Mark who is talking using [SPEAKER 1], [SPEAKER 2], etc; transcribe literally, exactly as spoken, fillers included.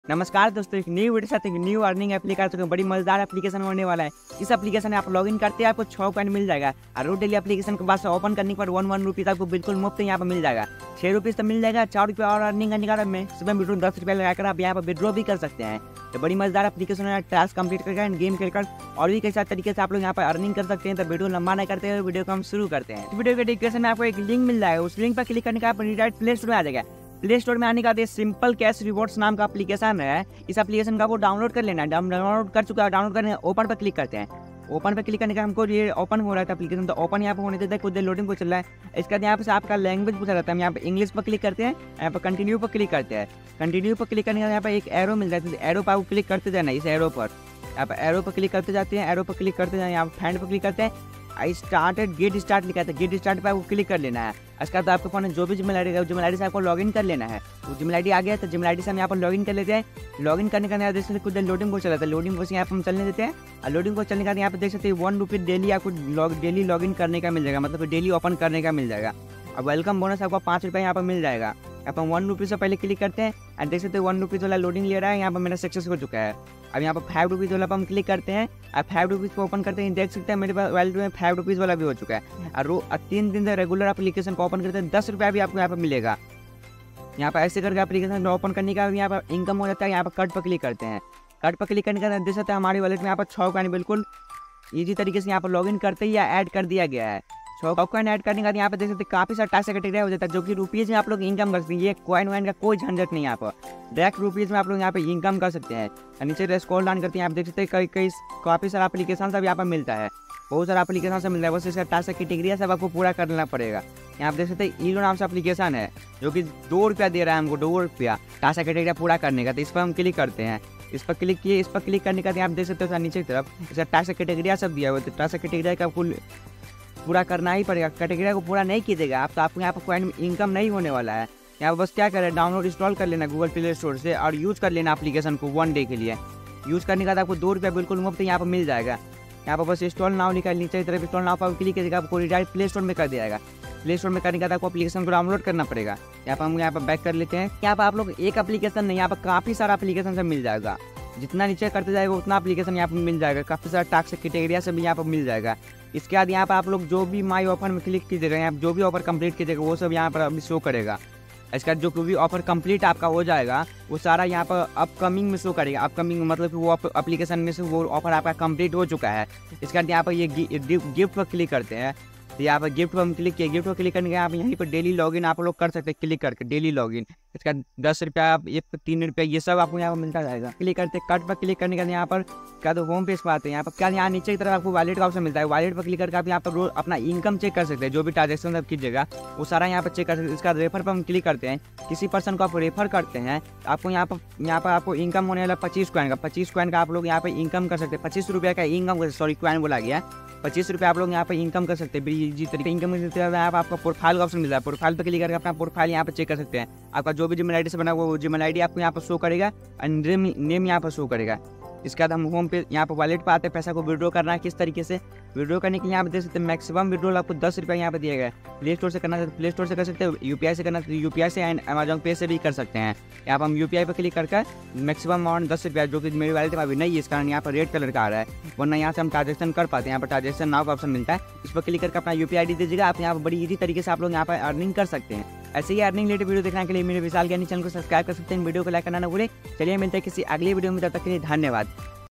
[SPEAKER 1] नमस्कार दोस्तों, एक न्यू वीडियो साथ एक न्यू अर्निंग एप्लीकेशन बड़ी मजेदार एप्लीकेशन होने वाला है। इस एप्लीकेशन में आप लॉगिन करते हैं, आपको छह कॉइन मिल जाएगा और रोड डेली एप्लीकेशन के बाद से ओपन करने के बाद वन वन रुपीज आपको बिल्कुल मुफ्त यहाँ पर मिल जाएगा। छह रुपीज तो मिल जाएगा, चार रुपये और अर्निंग करने का में सुबह विड्रो दस रुपये लगाकर आप यहाँ पर विड्रो भी कर सकते हैं। तो बड़ी मजेदार एप्लीकेशन है, टास्क कंप्लीट करके गेम खेलकर और भी कैसा तरीके से आप लोग यहाँ पर अर्निंग कर सकते हैं। तो वीडियो लंबा नहीं करते हुए वीडियो को हम शुरू करते हैं। वीडियो के डिस्क्रिप्शन में आपको एक लिंक मिल जाएगा, उस लिंक पर क्लिक करने का आप डायरेक्ट प्ले स्टोर में आ जाएगा। प्ले स्टोर में आने का बाद सिंपल कैश रिवॉर्ड्स नाम का एप्लीकेशन है। इस एप्लीकेशन का वो डाउनलोड कर लेना है। डाउनलोड कर चुका है, डाउनलोड करने ओपन पर क्लिक करते हैं। ओपन पर क्लिक करने का हमको ये ओपन हो रहा था एप्लीकेशन, तो ओपन यहाँ पर होने देता है, कुछ देर लोडिंग को चल रहा है। इसके बाद यहाँ पे आपका लैंग्वेज पूछा जाता है। हम यहाँ पे इंग्लिश पर क्लिक करते हैं, यहाँ पर कंटिन्यू पर क्लिक करते हैं। कंटिन्यू पर क्लिक करने का यहाँ पर एक एरो मिल जाता है, एरो पर क्लिक करते जाना। इस एरो पर यहाँ पर एरो पर क्लिक करते जाते हैं, एरो पर क्लिक करते जाए, यहाँ पर फैंड पर क्लिक करते हैं। आई स्टार्टेड गेट स्टार्ट लिखा था, गेट स्टार्ट पे आपको क्लिक कर लेना है। इसके बाद आपके फोन में जो भी जिमेल आई डी है, जिमेल आई डी से आपको लॉगिन कर लेना है। वो जिमेल आई डी आ गया तो जिमेल आई डी से हम यहाँ पर लॉगिन कर लेते हैं। लॉगिन करने का यहाँ देख सकते कुछ देर लोडिंग को चला था, लोडिंग को यहाँ पर हम चलने देते हैं। और लोडिंग को चलने का यहाँ पे देख सकते हैं वन रुपीज डेली आपको डेली लॉगिन करने का मिल जाएगा, मतलब डेली ओपन करने का मिल जाएगा। अब वेलकम बोनस आपको पाँच रुपये यहाँ पर मिल जाएगा। यहाँ पर वन रुपीज़ से पहले क्लिक करते हैं और देख सकते हैं वन रुपीज़ वाला लोडिंग ले रहा है। यहाँ पर मेरा सक्सेस हो चुका है। अब यहाँ पर फाइव रुपीज़ वाला पर हम क्लिक करते हैं और फाइव रुपीज़ को ओपन करते हैं। देख सकते हैं मेरे पास वैलेट में फाइव रुपीज़ वाला भी हो चुका है। और रो तीन दिन से रेगुलर एप्लीकेशन को ओपन करते हैं, दस रुपया भी आपको यहाँ पर मिलेगा। यहाँ पर ऐसे करके एप्लीकेशन ओपन करने का यहाँ पर इनकम हो जाता है। यहाँ पर कट पर क्लिक करते हैं, कट पर क्लिक करने का देख सकते हैं हमारे वैलेट में यहाँ पर छः कॉइन बिल्कुल ईजी तरीके से यहाँ पर लॉगिन करते ही ऐड कर दिया गया है। छः कॉइन ऐड करने का यहाँ पे देख सकते हैं काफी सारा टास्क कैटेगरी हो जाता है, जो कि रुपीज़ में आप लोग इनकम कर सकते हैं। ये कॉइन वाइन का कोई झंझट नहीं है, यहाँ पर डायरेक्ट रुपीज़ में आप लोग यहाँ पे इनकम कर सकते हैं। नीचे स्क्रॉल डाउन करते हैं, आप देख सकते हैं कई कई काफ़ी सारा एप्लीकेशन सब यहाँ पर मिलता है, बहुत सारा एप्लीकेशन से मिलता है। बस इसका टास्क कैटेगरी है, सब आपको पूरा करना पड़ेगा। यहाँ पे देख सकते हैं ईलो नाम से एप्लीकेशन है, जो कि दो रुपया दे रहा है हमको, दो रुपया टास्क कैटेगरी पूरा करने का। तो इस पर हम क्लिक करते हैं, इस पर क्लिक किए, इस पर क्लिक करने का आप देख सकते हो नीचे की तरफ इसका टास्क कैटेगरी सब दिया हुआ है। तो टास्क कैटेगरी का आपको पूरा करना ही पड़ेगा। कैटेगरी को पूरा नहीं कीजिएगा आप तो आपको यहाँ पर कॉइन इनकम नहीं होने वाला है। यहाँ बस क्या करें, डाउनलोड इंस्टॉल कर लेना गूगल प्ले स्टोर से और यूज़ कर लेना एप्लीकेशन को वन डे के लिए। यूज़ करने का आपको दो रुपया बिल्कुल मुफ्त यहाँ पर मिल जाएगा। यहाँ पर बस इंस्टॉल नाउ लिखा नीचे की तरफ, इंस्टॉल नाउ पर क्लिक कीजिएगा, आपको डायरेक्ट प्ले स्टोर में कर दिया जाएगा। प्ले स्टोर में करने का आपको एप्लीकेशन को डाउनलोड करना पड़ेगा। यहाँ पर हम यहाँ पर बैक कर लेते हैं। यहाँ पर आप लोग एक एप्लीकेशन नहीं, यहाँ पर काफ़ी सारा एप्लीकेशन से मिल जाएगा। जितना नीचे करते जाएगा उतना एप्लीकेशन यहाँ पर मिल जाएगा, काफ़ी सारा टास्क कैटेगरिया से भी यहाँ पर मिल जाएगा। इसके बाद यहाँ पर आप लोग जो भी माई ऑफर में क्लिक कीजिएगा, यहाँ जो भी ऑफर कंप्लीट कीजिएगा वो सब यहाँ पर अभी शो करेगा। इसका जो भी ऑफर कंप्लीट आपका हो जाएगा वो सारा यहाँ पर अपकमिंग में शो करेगा। अपकमिंग मतलब कि वो एप्लीकेशन में से वो ऑफर आपका कंप्लीट हो चुका है। इसके बाद यहाँ पर ये गिफ्ट पर क्लिक करते हैं, तो यहाँ पर गिफ्ट पर हम क्लिक किए, गिफ्ट पर क्लिक करने के आप यहीं पर डेली लॉगिन आप लोग कर सकते हैं, क्लिक करके डेली लॉगिन। इसका दस रुपया, ये तीन रुपया, ये सब आपको यहाँ पर मिलता जाएगा। क्लिक करते कट पर क्लिक करने का यहाँ पर क्या तो होम पेज पर आते हैं। यहाँ पर क्या यहाँ नीचे की तरफ आपको वॉलेट का ऑप्शन मिलता है। वॉलेट पर क्लिक करके आप यहाँ पर रोज अपना इनकम चेक कर सकते हैं, जो भी ट्रांजेक्शन आप कीजिएगा वो सारा यहाँ पर चेक कर सकते हैं। इसका रेफर पर हम क्लिक करते हैं, किसी पर्सन को आप रेफर करते हैं आपको यहाँ पर यहाँ पर आपको इनकम होने वाला पच्चीस कॉइन का, पच्चीस कॉइन का आप लोग यहाँ पर इनकम कर सकते हैं। पच्चीस रुपये का इनकम, सॉरी कॉइन बोला गया, पच्चीस रुपये आप लोग यहाँ पर इनकम कर सकते हैं। जी तरीके इनकम आप आपका प्रोफाइल का ऑप्शन मिलता है, प्रोफाइल पर क्लिक करके अपना प्रोफाइल यहाँ पर चेक कर सकते हैं। आपका जो भी जिमेल आई डी से बना वो जिमेल आई डी आपको यहाँ पर शो करेगा और नेम नेम यहाँ पर शो करेगा। इसके बाद हम होम पे यहाँ पर वॉलेट पर आते हैं, पैसा को विड्रॉ करना है किस तरीके से। विड्रॉ करने के लिए यहाँ पे देख सकते हैं मैक्सिमम विड्रॉल आपको दस रुपये यहाँ पे दिया गया है। प्ले स्टोर से करना है तो प्ले स्टोर से कर सकते हैं, यूपीआई से करना है तो यूपीआई से एंड अमेजॉन पे से भी कर सकते हैं। यहाँ पर हम यूपीआई पर क्लिक करके मैक्सिमम अमाउंट दस रुपया, जो कि मेरी वॉलेट में अभी नहीं है, इस कारण यहाँ पर रेड कलर का आ रहा है, वरना यहाँ से हम ट्रांजेक्शन कर पाते हैं। यहाँ पर ट्रांजेक्शन नाउ का ऑप्शन मिलता है, इस पर क्लिक करके अपना यूपीआई आई डी दीजिएगा। आप यहाँ पर बड़ी ईजी तरीके से आप लोग यहाँ पर अर्निंग कर सकते हैं। ऐसे ही अर्निंग रिलेटेड वीडियो देखने के लिए मेरे विशाल ज्ञानी चैनल को सब्सक्राइब कर सकते हैं, वीडियो को लाइक करना ना भूलें। चलिए मिलते हैं किसी अगली वीडियो में, तब तक के लिए धन्यवाद।